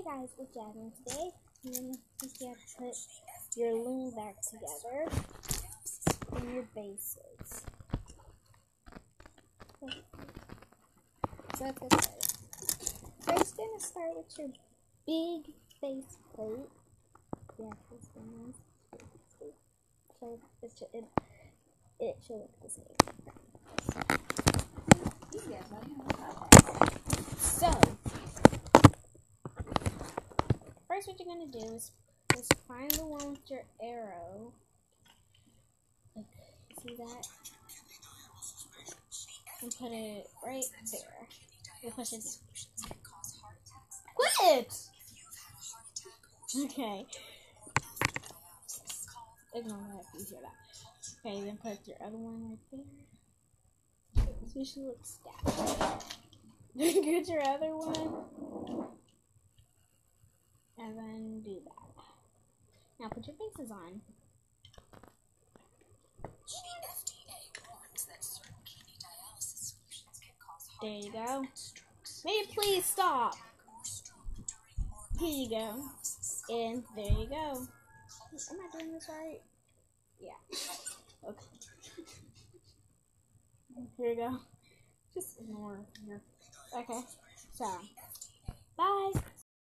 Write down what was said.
guys, it's Jasmine today. And then you have to put your loom back together and your bases. So that's what it is. First, gonna start with your big face plate. Yeah, this one is. So it should look the same. So, first what you're going to do is find the one with your arrow. Like, see that? And put it right there. You push it down. Quit! Okay. Ignore that if you hear that. Okay, then put your other one right there. So you should look stacked. Get your other one. And then do that. Now put your faces on. There you go. May it please stop. Here you go. And there you go. Am I doing this right? Yeah. Okay. Here you go. Just ignore your. Okay. So, bye.